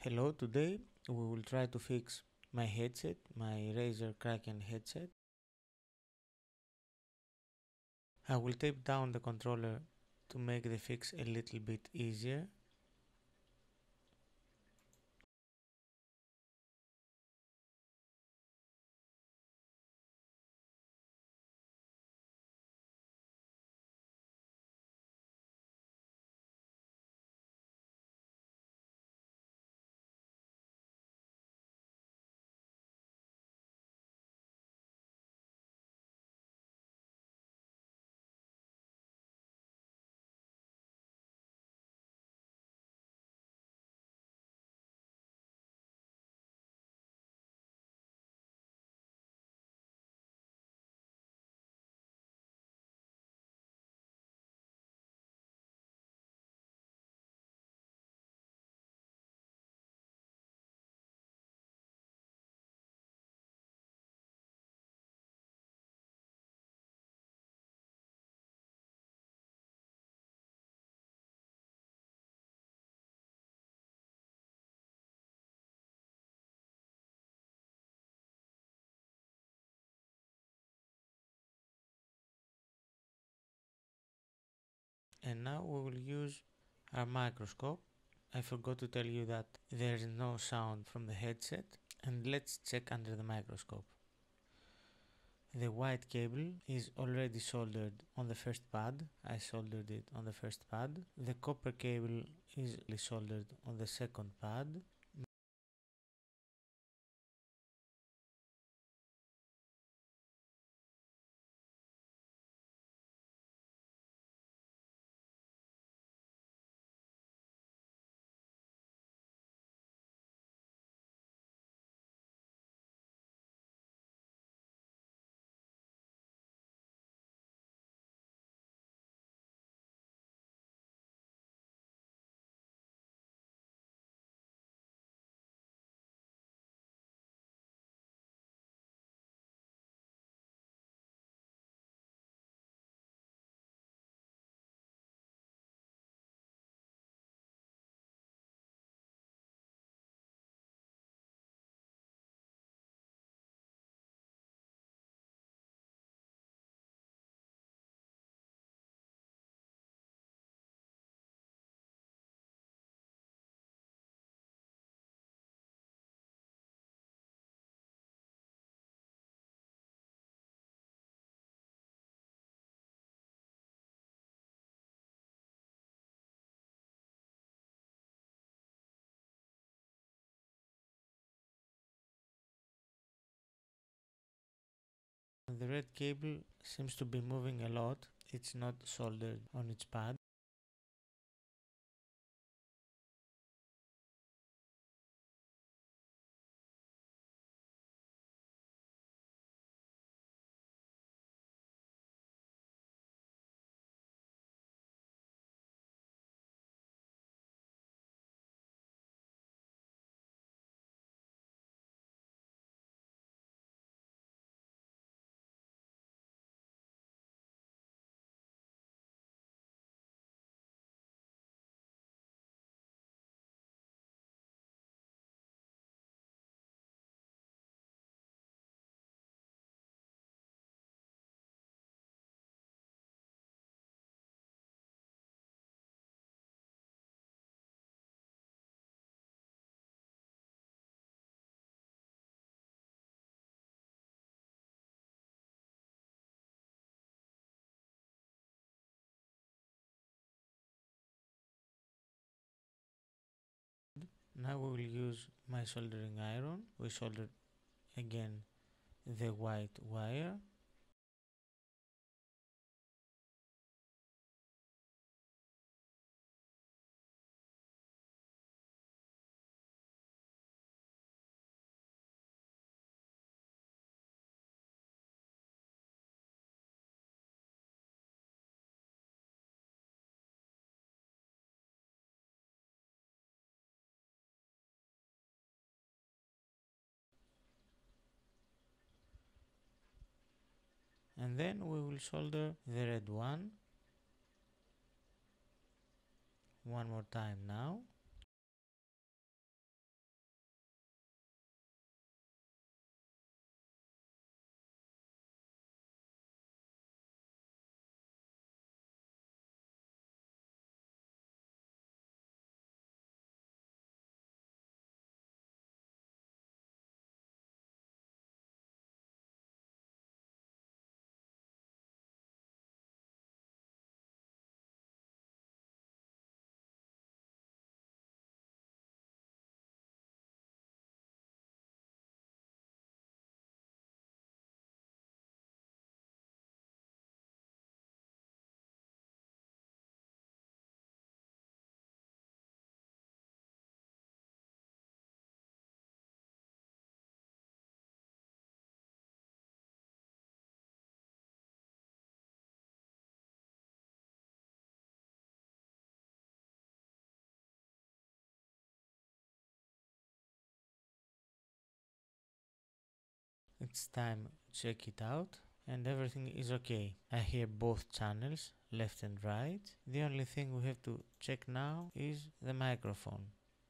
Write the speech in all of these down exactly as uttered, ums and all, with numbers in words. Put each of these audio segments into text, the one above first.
Hello, today we will try to fix my headset, my Razer Kraken headset. I will tape down the controller to make the fix a little bit easier. And now we will use our microscope. I forgot to tell you that there is no sound from the headset. And let's check under the microscope. The white cable is already soldered on the first pad. I soldered it on the first pad. The copper cable is soldered on the second pad. The red cable seems to be moving a lot. It's not soldered on its pad. Now we will use my soldering iron. We solder again the white wire. And then we will solder the red one one more time now. it's time to check it out, and everything is okay. I hear both channels, left and right. The only thing we have to check now is the microphone.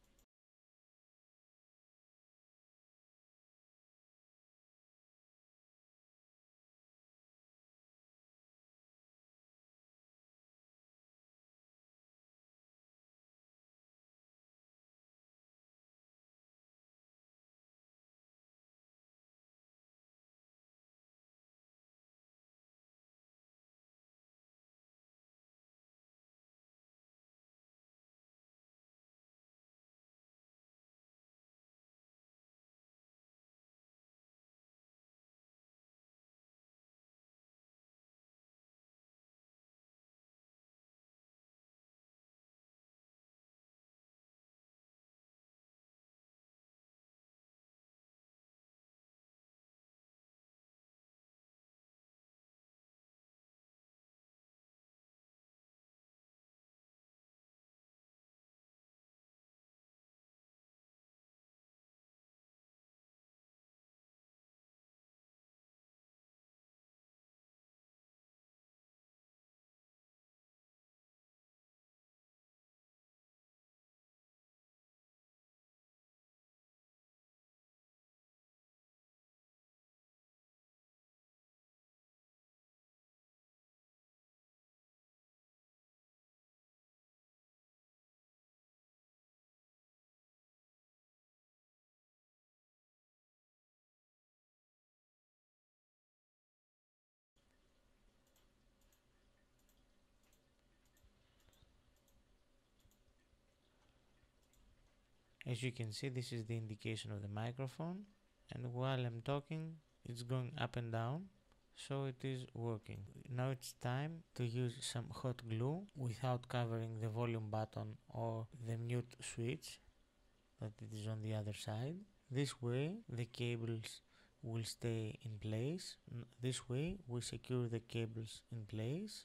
As you can see, this is the indication of the microphone, and while I'm talking it's going up and down, so it is working. Now it's time to use some hot glue without covering the volume button or the mute switch that it is on the other side. This way the cables will stay in place. This way we secure the cables in place.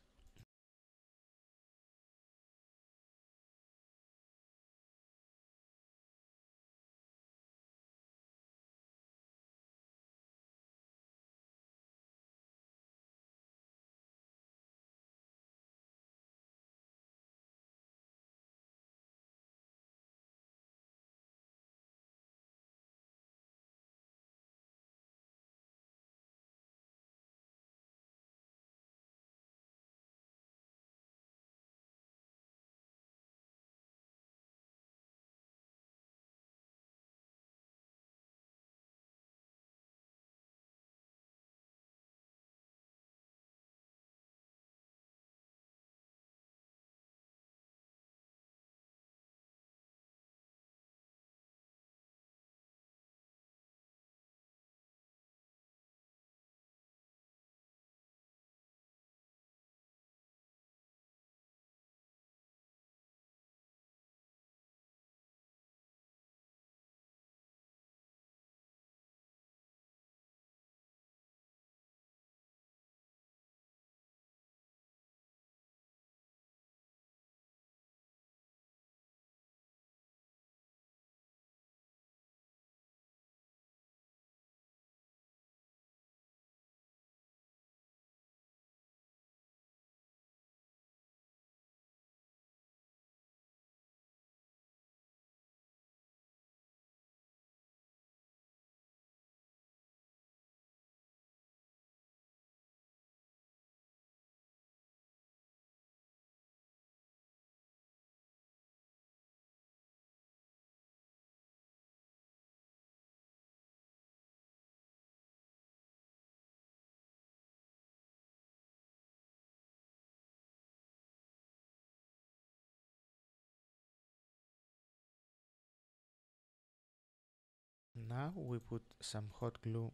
Now we put some hot glue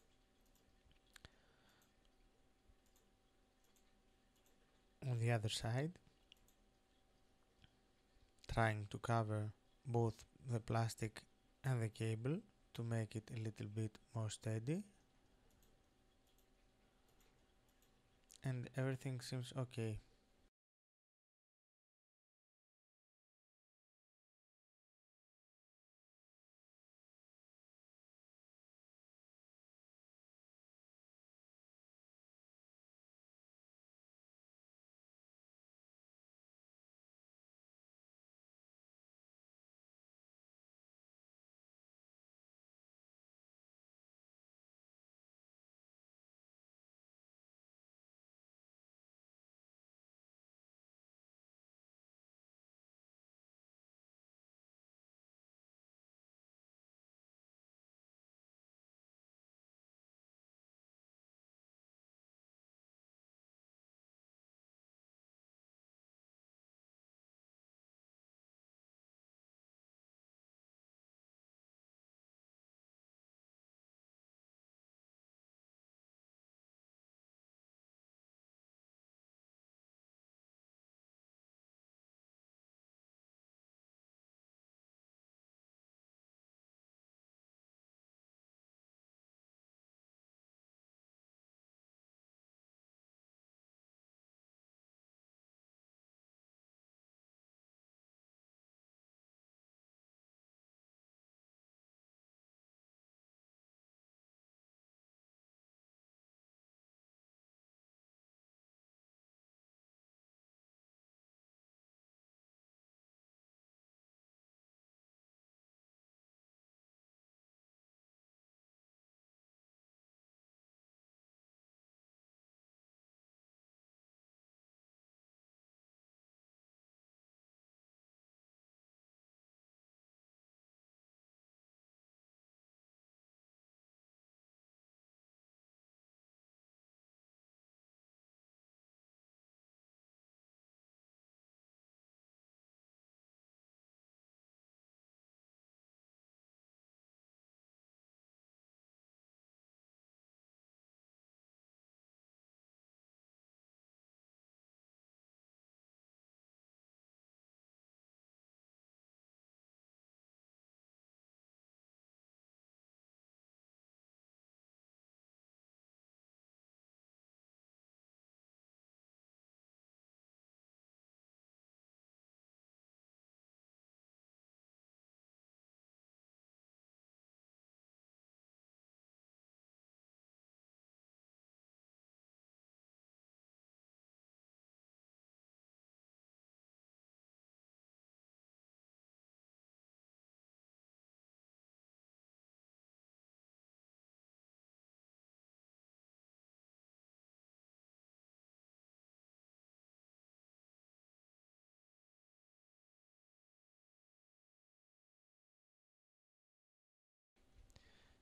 on the other side, trying to cover both the plastic and the cable to make it a little bit more steady, and everything seems okay.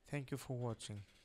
Thank you for watching.